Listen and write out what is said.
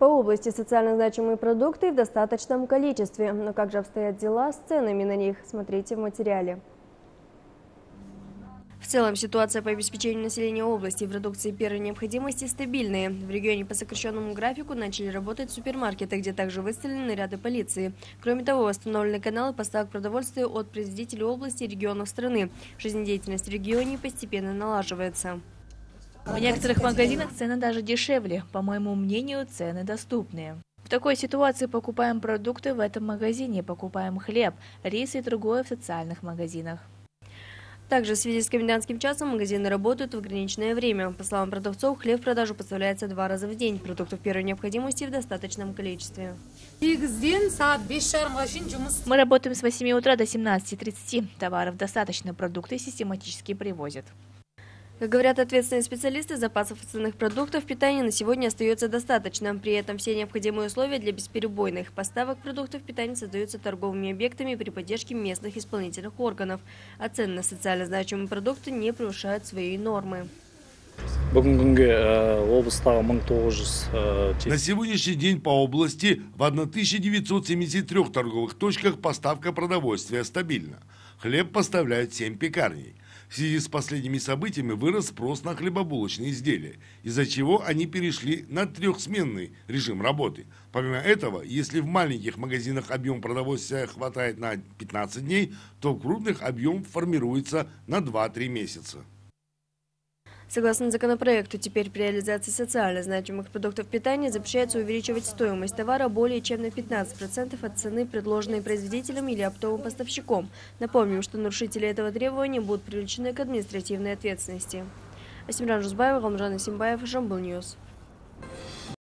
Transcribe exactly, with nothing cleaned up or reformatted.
По области социально значимые продукты в достаточном количестве. Но как же обстоят дела с ценами на них? Смотрите в материале. В целом ситуация по обеспечению населения области продукции первой необходимости стабильная. В регионе по сокращенному графику начали работать супермаркеты, где также выставлены наряды полиции. Кроме того, восстановлены каналы поставок продовольствия от производителей области и регионов страны. Жизнедеятельность в регионе постепенно налаживается. В некоторых магазинах цены даже дешевле. По моему мнению, цены доступные. В такой ситуации покупаем продукты в этом магазине, покупаем хлеб, рис и другое в социальных магазинах. Также в связи с комендантским часом магазины работают в ограниченное время. По словам продавцов, хлеб в продажу поставляется два раза в день. Продуктов первой необходимости в достаточном количестве. Мы работаем с восьми утра до семнадцати тридцати. Товаров достаточно, продукты систематически привозят. Как говорят ответственные специалисты, запасов ценных продуктов питания на сегодня остается достаточно. При этом все необходимые условия для бесперебойных поставок продуктов питания создаются торговыми объектами при поддержке местных исполнительных органов. А цены на социально значимые продукты не превышают свои нормы. На сегодняшний день по области в тысяча девятьсот семидесяти трёх торговых точках поставка продовольствия стабильна. Хлеб поставляют семь пекарней. В связи с последними событиями вырос спрос на хлебобулочные изделия, из-за чего они перешли на трехсменный режим работы. Помимо этого, если в маленьких магазинах объем продовольствия хватает на пятнадцать дней, то в крупных объем формируется на два-три месяца. Согласно законопроекту, теперь при реализации социально значимых продуктов питания запрещается увеличивать стоимость товара более чем на пятнадцать процентов от цены, предложенной производителем или оптовым поставщиком. Напомним, что нарушители этого требования будут привлечены к административной ответственности. Асимран Жузбаева, Галмжан Исимбаев, Жамбыл Ньюс.